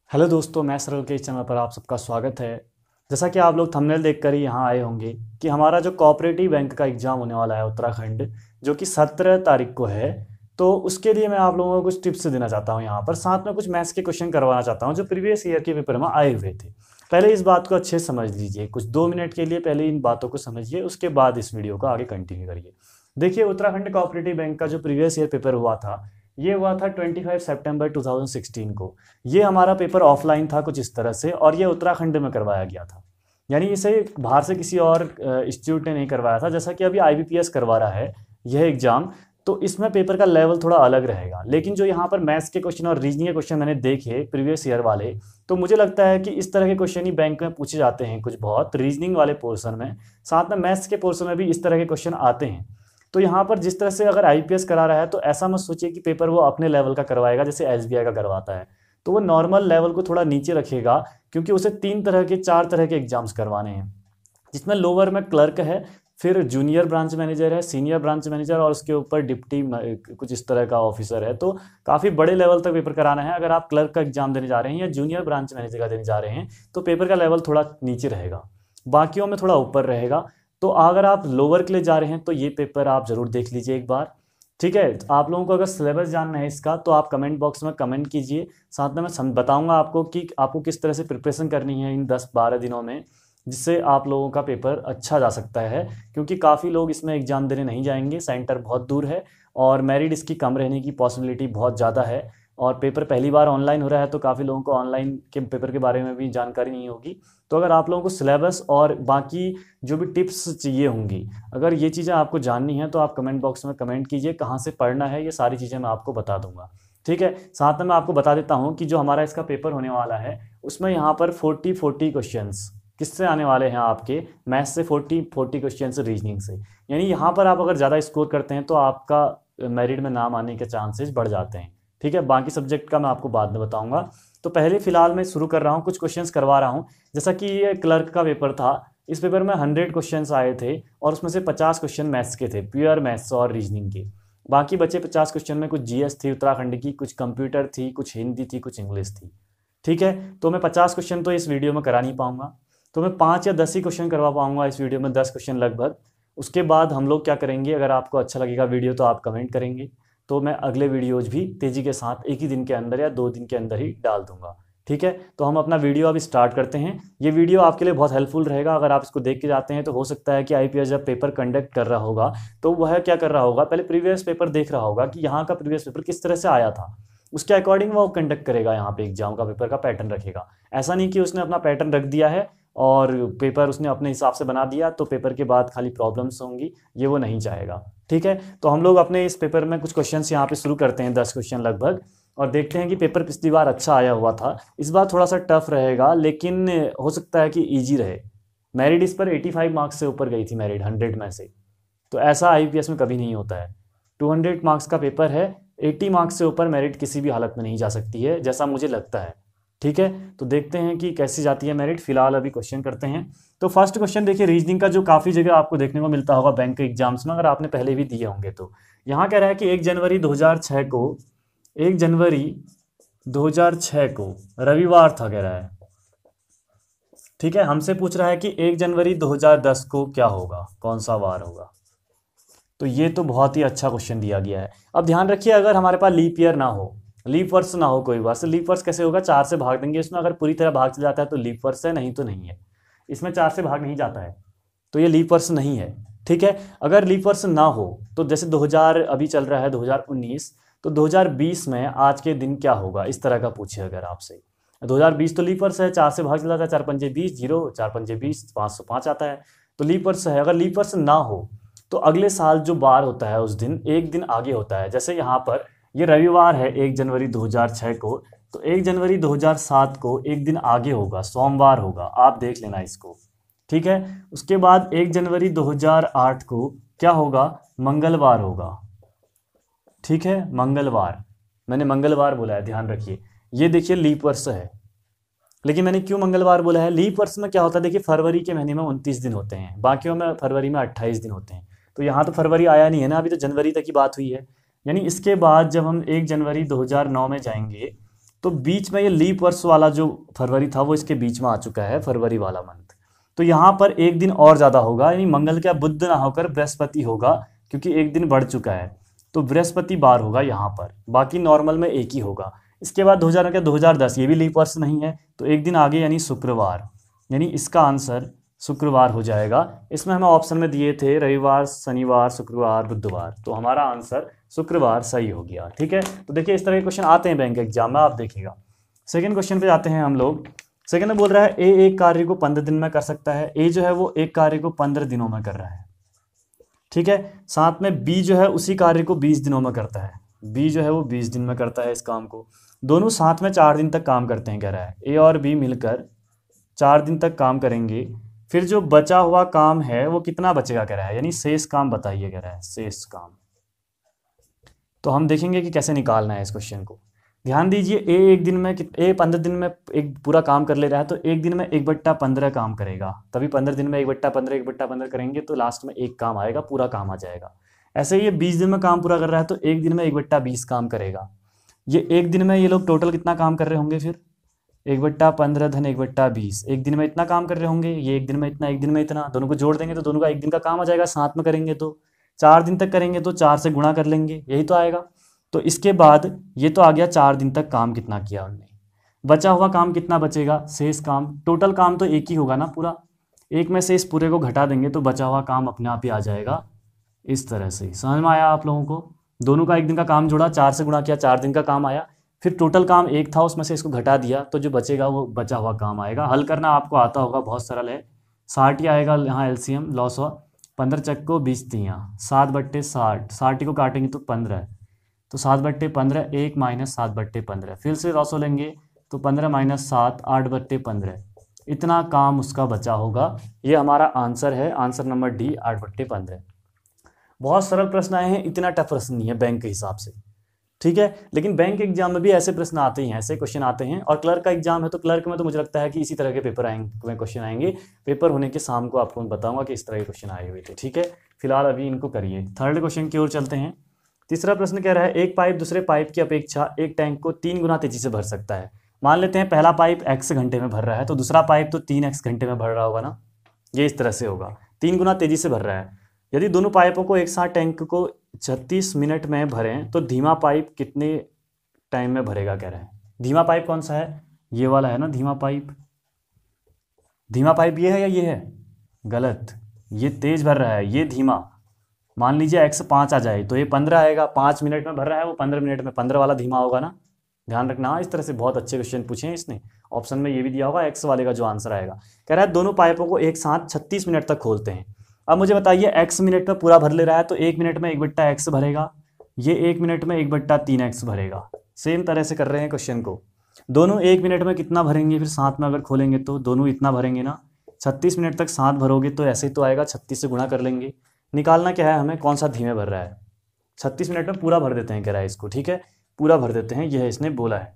Hello दोस्तों, मैं सरल के इस चैनल पर आप सबका स्वागत है। जैसा कि आप लोग थंबनेल देखकर ही यहाँ आए होंगे कि हमारा जो कोऑपरेटिव बैंक का एग्ज़ाम होने वाला है उत्तराखंड, जो कि 17 तारीख को है। तो उसके लिए मैं आप लोगों को कुछ टिप्स देना चाहता हूँ यहाँ पर, साथ में कुछ मैथ्स के क्वेश्चन करवाना चाहता हूँ जो प्रीवियस ईयर के पेपर में आए हुए थे। पहले इस बात को अच्छे से समझ लीजिए, कुछ 2 मिनट के लिए पहले इन बातों को समझिए, उसके बाद इस वीडियो को आगे कंटिन्यू करिए। देखिए, उत्तराखंड कोऑपरेटिव बैंक का जो प्रीवियस ईयर पेपर हुआ था, ये हुआ था 25 सितंबर 2016 को। ये हमारा पेपर ऑफलाइन था कुछ इस तरह से, और ये उत्तराखंड में करवाया गया था। यानी इसे बाहर से किसी और इंस्टीट्यूट ने नहीं करवाया था, जैसा कि अभी आईबीपीएस करवा रहा है यह एग्जाम। तो इसमें पेपर का लेवल थोड़ा अलग रहेगा, लेकिन जो यहाँ पर मैथ्स के क्वेश्चन और रीजनिंग के क्वेश्चन मैंने देखे प्रीवियस ईयर वाले, तो मुझे लगता है कि इस तरह के क्वेश्चन ही बैंक में पूछे जाते हैं कुछ बहुत रीजनिंग वाले पोर्शन में। साथ में मैथ्स के पोर्शन में भी इस तरह के क्वेश्चन आते हैं। तो यहाँ पर जिस तरह से अगर आईपीएस करा रहा है, तो ऐसा मत सोचिए कि पेपर वो अपने लेवल का करवाएगा जैसे एसबीआई का करवाता है। तो वो नॉर्मल लेवल को थोड़ा नीचे रखेगा, क्योंकि उसे 3 तरह के 4 तरह के एग्जाम्स करवाने हैं, जिसमें लोअर में क्लर्क है, फिर जूनियर ब्रांच मैनेजर है, सीनियर ब्रांच मैनेजर, और उसके ऊपर डिप्टी कुछ इस तरह का ऑफिसर है। तो काफ़ी बड़े लेवल तक पेपर कराना है। अगर आप क्लर्क का एग्जाम देने जा रहे हैं या जूनियर ब्रांच मैनेजर का देने जा रहे हैं, तो पेपर का लेवल थोड़ा नीचे रहेगा, बाकियों में थोड़ा ऊपर रहेगा। तो अगर आप लोअर के लिए जा रहे हैं तो ये पेपर आप ज़रूर देख लीजिए एक बार। ठीक है, आप लोगों को अगर सिलेबस जानना है इसका, तो आप कमेंट बॉक्स में कमेंट कीजिए। साथ में मैं बताऊंगा आपको कि आपको किस तरह से प्रिपरेशन करनी है इन 10-12 दिनों में, जिससे आप लोगों का पेपर अच्छा जा सकता है। क्योंकि काफ़ी लोग इसमें एग्ज़ाम देने नहीं जाएंगे, सेंटर बहुत दूर है और मेरिट इसकी कम रहने की पॉसिबिलिटी बहुत ज़्यादा है। और पेपर पहली बार ऑनलाइन हो रहा है, तो काफ़ी लोगों को ऑनलाइन के पेपर के बारे में भी जानकारी नहीं होगी। तो अगर आप लोगों को सिलेबस और बाकी जो भी टिप्स चाहिए होंगी, अगर ये चीज़ें आपको जाननी है, तो आप कमेंट बॉक्स में कमेंट कीजिए कहाँ से पढ़ना है, ये सारी चीज़ें मैं आपको बता दूंगा। ठीक है, साथ में मैं आपको बता देता हूँ कि जो हमारा इसका पेपर होने वाला है, उसमें यहाँ पर 40-40 क्वेश्चंस किससे आने वाले हैं आपके, मैथ्स से 40-40 क्वेश्चन, रीजनिंग से। यानी यहाँ पर आप अगर ज़्यादा स्कोर करते हैं तो आपका मेरिट में नाम आने के चांसेस बढ़ जाते हैं। ठीक है, बाकी सब्जेक्ट का मैं आपको बाद में बताऊंगा। तो पहले फिलहाल मैं शुरू कर रहा हूँ, कुछ क्वेश्चंस करवा रहा हूँ। जैसा कि ये क्लर्क का पेपर था, इस पेपर में 100 क्वेश्चंस आए थे, और उसमें से 50 क्वेश्चन मैथ्स के थे, प्योर मैथ्स और रीजनिंग के। बाकी बचे 50 क्वेश्चन में कुछ जीएस थी उत्तराखंड की, कुछ कंप्यूटर थी, कुछ हिंदी थी, कुछ इंग्लिश थी। ठीक है, तो मैं 50 क्वेश्चन तो इस वीडियो में करा नहीं पाऊंगा, तो मैं 5 या 10 ही क्वेश्चन करवा पाऊंगा इस वीडियो में, 10 क्वेश्चन लगभग। उसके बाद हम लोग क्या करेंगे, अगर आपको अच्छा लगेगा वीडियो तो आप कमेंट करेंगे, तो मैं अगले वीडियोज भी तेज़ी के साथ एक ही दिन के अंदर या 2 दिन के अंदर ही डाल दूंगा। ठीक है, तो हम अपना वीडियो अभी स्टार्ट करते हैं। ये वीडियो आपके लिए बहुत हेल्पफुल रहेगा। अगर आप इसको देख के जाते हैं, तो हो सकता है कि आईपीएस जब पेपर कंडक्ट कर रहा होगा, तो वह क्या कर रहा होगा, पहले प्रीवियस पेपर देख रहा होगा कि यहाँ का प्रीवियस पेपर किस तरह से आया था, उसके अकॉर्डिंग वो कंडक्ट करेगा, यहाँ पे एग्जाम का पेपर का पैटर्न रखेगा। ऐसा नहीं कि उसने अपना पैटर्न रख दिया है और पेपर उसने अपने हिसाब से बना दिया, तो पेपर के बाद खाली प्रॉब्लम्स होंगी, ये वो नहीं चाहेगा। ठीक है, तो हम लोग अपने इस पेपर में कुछ क्वेश्चंस यहाँ पे शुरू करते हैं, 10 क्वेश्चन लगभग, और देखते हैं कि पेपर पिछली बार अच्छा आया हुआ था, इस बार थोड़ा सा टफ रहेगा, लेकिन हो सकता है कि ईजी रहे। मेरिट इस पर 85 मार्क्स से ऊपर गई थी, मेरिट 100 में से। तो ऐसा आईपीएस में कभी नहीं होता है। 200 मार्क्स का पेपर है, 80 मार्क्स से ऊपर मेरिट किसी भी हालत में नहीं जा सकती है, जैसा मुझे लगता है। ठीक है, तो देखते हैं कि कैसी जाती है मेरिट। फिलहाल अभी क्वेश्चन करते हैं। तो फर्स्ट क्वेश्चन देखिए, रीजनिंग का, जो काफ़ी जगह आपको देखने को मिलता होगा बैंक के एग्जाम्स में, अगर आपने पहले भी दिए होंगे तो। यहाँ कह रहा है कि 1 जनवरी 2006 को, 1 जनवरी 2006 को रविवार था, कह रहा है। ठीक है, हमसे पूछ रहा है कि 1 जनवरी 2010 को क्या होगा, कौन सा वार होगा। तो ये तो बहुत ही अच्छा क्वेश्चन दिया गया है। अब ध्यान रखिए, अगर हमारे पास लीप ईयर ना हो, लीप वर्ष ना हो, कोई बात से लीप वर्ष कैसे होगा, 4 से भाग देंगे इसमें। अगर पूरी तरह भाग चला जाता है तो लीप वर्ष है, नहीं तो नहीं है। इसमें 4 से भाग नहीं जाता है, तो ये लीप वर्ष नहीं है। ठीक है, अगर लीप वर्ष ना हो, तो जैसे 2000 अभी चल रहा है, 2019, तो 2020 में आज के दिन क्या होगा, इस तरह का पूछे अगर आपसे। 2020 तो लीप वर्ष है, 4 से भाग चला जाता है, 4 पंजे 20, 0, 4 पंजे 20, 505 आता है, तो लीप वर्ष है। अगर लीप वर्ष ना हो, तो अगले साल जो बार होता है उस दिन एक दिन आगे होता है। जैसे यहाँ पर ये रविवार है 1 जनवरी 2006 को, तो 1 जनवरी 2007 को एक दिन आगे होगा, सोमवार होगा, आप देख लेना इसको। ठीक है, उसके बाद 1 जनवरी 2008 को क्या होगा, मंगलवार होगा। ठीक है, मंगलवार, मैंने मंगलवार बोला है, ध्यान रखिए। ये देखिए लीप वर्ष है, लेकिन मैंने क्यों मंगलवार बोला है, लीप वर्ष में क्या होता है, देखिए फरवरी के महीने में 29 दिन होते हैं, बाकियों में फरवरी में 28 दिन होते हैं। तो यहाँ तो फरवरी आया नहीं है ना, अभी तो जनवरी तक की बात हुई है। यानी इसके बाद जब हम 1 जनवरी 2009 में जाएंगे, तो बीच में ये लीप वर्ष वाला जो फरवरी था वो इसके बीच में आ चुका है, फरवरी वाला मंथ। तो यहाँ पर एक दिन और ज़्यादा होगा, यानी मंगल क्या बुध ना होकर बृहस्पति होगा, क्योंकि एक दिन बढ़ चुका है। तो बृहस्पतिवार होगा यहाँ पर, बाकी नॉर्मल में एक ही होगा। इसके बाद 2000 क्या 2010, ये भी लीप वर्ष नहीं है, तो एक दिन आगे यानी शुक्रवार, यानी इसका आंसर शुक्रवार हो जाएगा। इसमें हमें ऑप्शन में दिए थे रविवार, शनिवार, शुक्रवार, बुधवार, तो हमारा आंसर शुक्रवार सही हो गया। ठीक है, तो देखिए इस तरह के क्वेश्चन आते हैं बैंक एग्जाम में, आप देखिएगा। सेकंड क्वेश्चन पे जाते हैं हम लोग। सेकंड में बोल रहा है ए एक कार्य को 15 दिन में कर सकता है। ए जो है वो एक कार्य को 15 दिनों में कर रहा है, ठीक है। साथ में बी जो है उसी कार्य को 20 दिनों में करता है। बी जो है वो 20 दिन में करता है इस काम को। दोनों साथ में 4 दिन तक काम करते हैं, कह रहा है। ए और बी मिलकर 4 दिन तक काम करेंगे, फिर जो बचा हुआ काम है वो कितना बचेगा कह रहा है, यानी शेष काम बताइए कह रहा है, शेष काम। तो हम देखेंगे कि कैसे निकालना है इस क्वेश्चन को। ध्यान दीजिए, ए एक दिन में ए 15 दिन में एक पूरा काम कर ले रहा है, तो एक दिन में 1/15 काम करेगा, तभी 15 दिन में 1/15 करेंगे तो लास्ट में एक काम आएगा, पूरा काम आ जाएगा। ऐसे ही ये 20 दिन में काम पूरा कर रहा है, तो एक दिन में 1/20 काम करेगा। ये एक दिन में ये लोग टोटल कितना काम कर रहे होंगे, फिर 1/15 धन 1/20, एक दिन में इतना काम कर रहे होंगे। ये एक दिन में इतना, एक दिन में इतना, दोनों को जोड़ देंगे तो दोनों का एक दिन का काम आ जाएगा। साथ में करेंगे तो 4 दिन तक करेंगे तो 4 से गुणा कर लेंगे, यही तो आएगा। तो इसके बाद ये तो आ गया 4 दिन तक काम कितना किया उनने। बचा हुआ काम कितना बचेगा, शेष काम। टोटल काम तो एक ही होगा ना पूरा, एक में से इस पूरे को घटा देंगे तो बचा हुआ काम अपने आप ही आ जाएगा। इस तरह से समझ में आया आप लोगों को। दोनों का एक दिन का काम जोड़ा, 4 से गुणा किया, 4 दिन का काम आया। फिर टोटल काम एक था, उसमें से इसको घटा दिया तो जो बचेगा वो बचा हुआ काम आएगा। हल करना आपको आता होगा, बहुत सरल है। 60 ही आएगा यहाँ, एलसीएम लॉस हुआ। 15 चक्को 20 तियाँ, 7/60, 60 को काटेंगे तो 15, तो 7/15, 1 - 7/15। फिर से लॉस लेंगे तो 15 - 7, 8/15। इतना काम उसका बचा होगा। ये हमारा आंसर है, आंसर नंबर डी, 8/15। बहुत सरल प्रश्न आए हैं, इतना टफ प्रश्न नहीं है बैंक के हिसाब से, ठीक है। लेकिन बैंक एग्जाम में भी ऐसे प्रश्न आते हैं, ऐसे क्वेश्चन आते हैं। और क्लर्क का एग्जाम है तो क्लर्क में तो मुझे लगता है कि इसी तरह के पेपर आएंगे, क्वेश्चन आएंगे। पेपर होने के शाम को आपको बताऊंगा कि इस तरह के क्वेश्चन आए हुए थे, ठीक है। फिलहाल अभी इनको करिए। थर्ड क्वेश्चन की ओर चलते हैं। तीसरा प्रश्न कह रहा है एक पाइप दूसरे पाइप की अपेक्षा एक टैंक को 3 गुना तेजी से भर सकता है। मान लेते हैं पहला पाइप x घंटे में भर रहा है, तो दूसरा पाइप तो 3x घंटे में भर रहा होगा ना। ये इस तरह से होगा, 3 गुना तेजी से भर रहा है। यदि दोनों पाइपों को एक साथ टैंक को 36 मिनट में भरें तो धीमा पाइप कितने टाइम में भरेगा कह रहे हैं। धीमा पाइप कौन सा है, ये वाला है ना धीमा पाइप। धीमा पाइप ये है या ये है, गलत, ये तेज भर रहा है, ये धीमा। मान लीजिए x 5 आ जाए तो ये 15 आएगा। 5 मिनट में भर रहा है वो 15 मिनट में, 15 वाला धीमा होगा ना। ध्यान रखना, इस तरह से बहुत अच्छे क्वेश्चन पूछे हैं इसने। ऑप्शन में ये भी दिया होगा x वाले का जो आंसर आएगा। कह रहा है दोनों पाइपों को एक साथ 36 मिनट तक खोलते हैं। अब मुझे बताइए x मिनट में पूरा भर ले रहा है तो 1 मिनट में 1/x भरेगा, ये 1 मिनट में 1/3x भरेगा। सेम तरह से कर रहे हैं क्वेश्चन को। दोनों 1 मिनट में कितना भरेंगे, फिर साथ में अगर खोलेंगे तो दोनों इतना भरेंगे ना। 36 मिनट तक साथ भरोगे तो ऐसे ही तो आएगा, 36 से गुणा कर लेंगे। निकालना क्या है हमें, कौन सा धीमे भर रहा है। 36 मिनट में पूरा भर देते हैं कह रहा है इसको, ठीक है, पूरा भर देते हैं, यह इसने बोला है।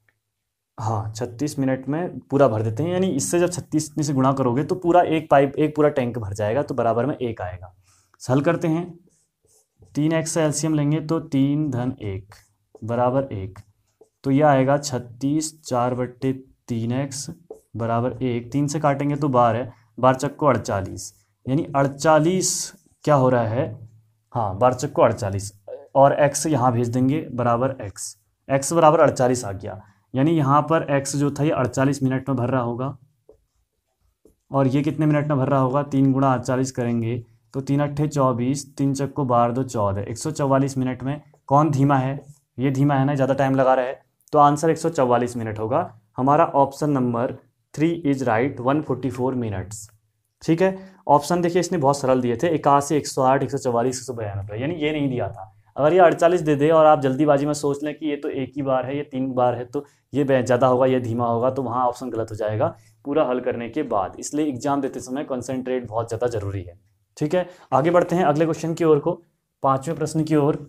हाँ 36 मिनट में पूरा भर देते हैं, यानी इससे जब 36 से गुणा करोगे तो पूरा एक पाइप, एक पूरा टैंक भर जाएगा, तो बराबर में 1 आएगा। हल करते हैं, 3x से एलसीएम लेंगे तो 3 धन 1 बराबर 1, तो यह आएगा 36, 4/3x बराबर 1। 3 से काटेंगे तो 12, 12 चक्को 48, यानी 48 क्या हो रहा है, हाँ 12 चक्को 48, और x यहाँ भेज देंगे बराबर x बराबर 48 आ गया। यानी यहाँ पर x जो था ये 48 मिनट में भर रहा होगा, और ये कितने मिनट में भर रहा होगा, 3 गुणा 48 करेंगे तो 3 अट्ठे 24, 3 चक्को 12 2 14, 144 मिनट में। कौन धीमा है, ये धीमा है ना, ज़्यादा टाइम लगा रहा है, तो आंसर 144 मिनट होगा। हमारा option number 3 is right, 144 minutes, ठीक है। ऑप्शन देखिए इसने बहुत सरल दिए थे, 81, 108, 144, 192, यानी ये नहीं दिया था। अगर ये 48 दे दे और आप जल्दीबाजी में सोच लें कि ये तो एक ही बार है, ये 3 बार है, तो ये ज़्यादा होगा, ये धीमा होगा, तो वहाँ ऑप्शन गलत हो जाएगा पूरा हल करने के बाद। इसलिए एग्जाम देते समय कंसंट्रेट बहुत ज़्यादा जरूरी है, ठीक है। आगे बढ़ते हैं अगले क्वेश्चन की ओर को, 5वें प्रश्न की ओर।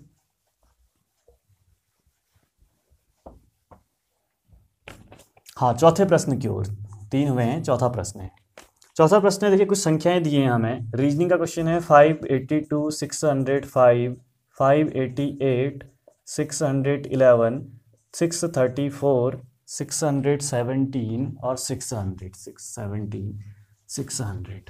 हाँ 4थे प्रश्न की ओर, 3 हुए हैं, 4था प्रश्न है। चौथा प्रश्न है, देखिए कुछ संख्याएं दी हैं हमें, रीजनिंग का क्वेश्चन है। 582, 605, 588, 611, 634, 617 और 600, 617, 600।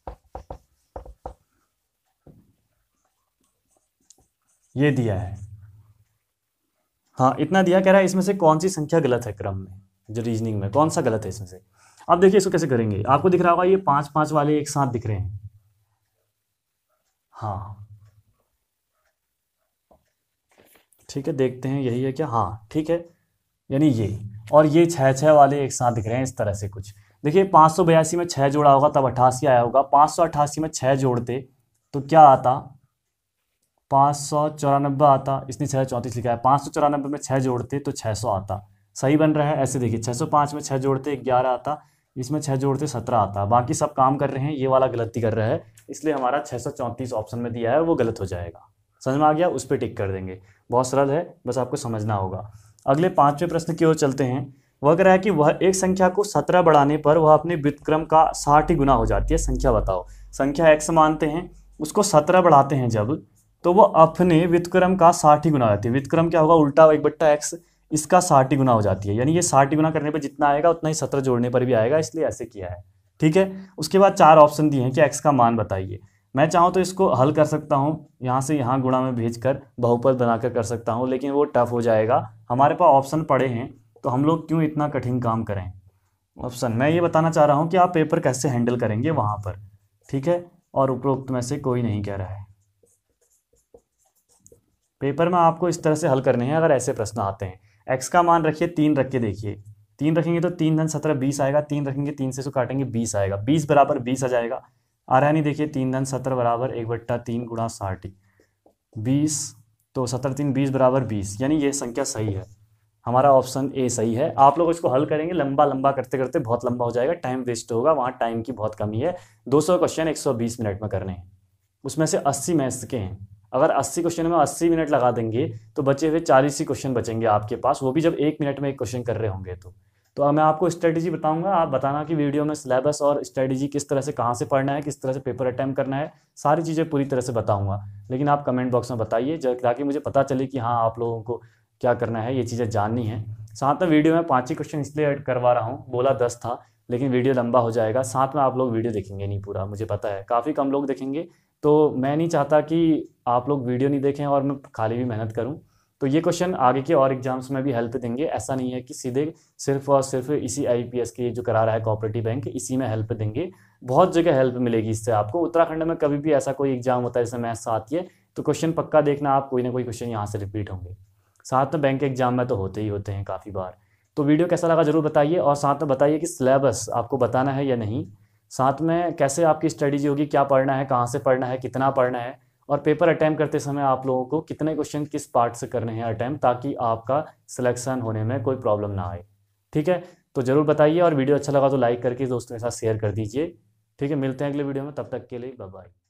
ये दिया है, हाँ इतना दिया। कह रहा है इसमें से कौन सी संख्या गलत है क्रम में, जो रीजनिंग में कौन सा गलत है इसमें से। अब देखिए इसको कैसे करेंगे, आपको दिख रहा होगा ये 5 5 वाले एक साथ दिख रहे हैं। हाँ ठीक है, देखते हैं यही है क्या, हाँ ठीक है, यानी ये और ये 6 6 वाले एक साथ दिख रहे हैं इस तरह से कुछ। देखिए 582 में 6 जोड़ा होगा तब 88 आया होगा, 588 में 6 जोड़ते तो क्या आता, 594 आता। इसने 634 लिखा है, 594 में 6 जोड़ते तो 600 आता। सही बन रहा है ऐसे, देखिए 605 में 6 जोड़ते 11 आता, इसमें 6 जोड़ते 17 आता। बाकी सब काम कर रहे हैं, ये वाला गलती कर रहा है, इसलिए हमारा 634 ऑप्शन में दिया है वो गलत हो जाएगा। समझ में आ गया, उस पर टिक कर देंगे। बहुत सरल है, बस आपको समझना होगा। अगले 5वें प्रश्न की ओर चलते हैं। वह कह रहा है कि वह एक संख्या को 17 बढ़ाने पर वह अपने व्युत्क्रम का 60 गुना हो जाती है। संख्या बताओ। संख्या x मानते हैं, उसको 17 बढ़ाते हैं जब, तो वो अपने व्युत्क्रम का 60 गुना हो जाती है। व्युत्क्रम क्या होगा, उल्टा 1/x, इसका 60 गुना हो जाती है। यानी ये 60 गुना करने पर जितना आएगा उतना ही 17 जोड़ने पर भी आएगा, इसलिए ऐसे किया है। ठीक है, उसके बाद 4 ऑप्शन दिए हैं कि x का मान बताइए। मैं चाहूँ तो इसको हल कर सकता हूँ, यहाँ से यहाँ गुणा में भेजकर बहुपद बनाकर कर सकता हूँ, लेकिन वो टफ हो जाएगा। हमारे पास ऑप्शन पड़े हैं तो हम लोग क्यों इतना कठिन काम करें। ऑप्शन मैं ये बताना चाह रहा हूँ कि आप पेपर कैसे हैंडल करेंगे वहाँ पर, ठीक है, और उपरोक्त में से कोई नहीं कह रहा है। पेपर में आपको इस तरह से हल करने हैं अगर ऐसे प्रश्न आते हैं। एक्स का मान रखिए 3 रख के देखिए, 3 रखेंगे तो 3 धन 17 20 आएगा, 3 रखेंगे 3 से इसको काटेंगे 20 आएगा, 20 बराबर 20 आ जाएगा। आ रहा है नहीं, देखिए 3 धन 17 बराबर 1/3 गुणा 60, 20, तो 17 3 20 बराबर 20, यानी ये संख्या सही है। हमारा ऑप्शन ए सही है। आप लोग इसको हल करेंगे, लंबा लंबा करते करते बहुत लंबा हो जाएगा, टाइम वेस्ट होगा, वहाँ टाइम की बहुत कमी है। 200 क्वेश्चन 120 मिनट में करने हैं, उसमें से 80 मैथ्स के हैं। अगर 80 क्वेश्चन में 80 मिनट लगा देंगे तो बचे हुए 40 ही क्वेश्चन बचेंगे आपके पास, वो भी जब 1 मिनट में एक क्वेश्चन कर रहे होंगे तो अब मैं आपको स्ट्रेटेजी बताऊंगा, आप बताना कि वीडियो में सिलेबस और स्ट्रेटेजी किस तरह से, कहाँ से पढ़ना है, किस तरह से पेपर अटैम्प्ट करना है, सारी चीज़ें पूरी तरह से बताऊंगा। लेकिन आप कमेंट बॉक्स में बताइए ताकि मुझे पता चले कि हाँ आप लोगों को क्या करना है, ये चीज़ें जाननी है। साथ में वीडियो में 5 ही क्वेश्चन इसलिए ऐड करवा रहा हूँ, बोला 10 था लेकिन वीडियो लंबा हो जाएगा। साथ में आप लोग वीडियो देखेंगे नहीं पूरा, मुझे पता है काफ़ी कम लोग देखेंगे, तो मैं नहीं चाहता कि आप लोग वीडियो नहीं देखें और मैं खाली भी मेहनत करूं। तो ये क्वेश्चन आगे के और एग्जाम्स में भी हेल्प देंगे, ऐसा नहीं है कि सीधे सिर्फ और सिर्फ इसी IPS के जो करा रहा है कोऑपरेटिव बैंक, इसी में हेल्प देंगे। बहुत जगह हेल्प मिलेगी इससे आपको। उत्तराखंड में कभी भी ऐसा कोई एग्जाम होता है जैसे मैथ्स आती है तो क्वेश्चन पक्का देखना आप, कोई ना कोई क्वेश्चन यहाँ से रिपीट होंगे। साथ में बैंक एग्जाम में तो होते ही होते हैं काफ़ी बार। तो वीडियो कैसा लगा जरूर बताइए, और साथ में बताइए कि सिलेबस आपको बताना है या नहीं, साथ में कैसे आपकी स्ट्रेटेजी होगी, क्या पढ़ना है, कहाँ से पढ़ना है, कितना पढ़ना है, और पेपर अटैम्प्ट करते समय आप लोगों को कितने क्वेश्चन किस पार्ट से करने हैं अटैम्प्ट, ताकि आपका सिलेक्शन होने में कोई प्रॉब्लम ना आए। ठीक है, तो ज़रूर बताइए, और वीडियो अच्छा लगा तो लाइक करके दोस्तों के साथ शेयर कर दीजिए। ठीक है, मिलते हैं अगले वीडियो में, तब तक के लिए बाय बाय।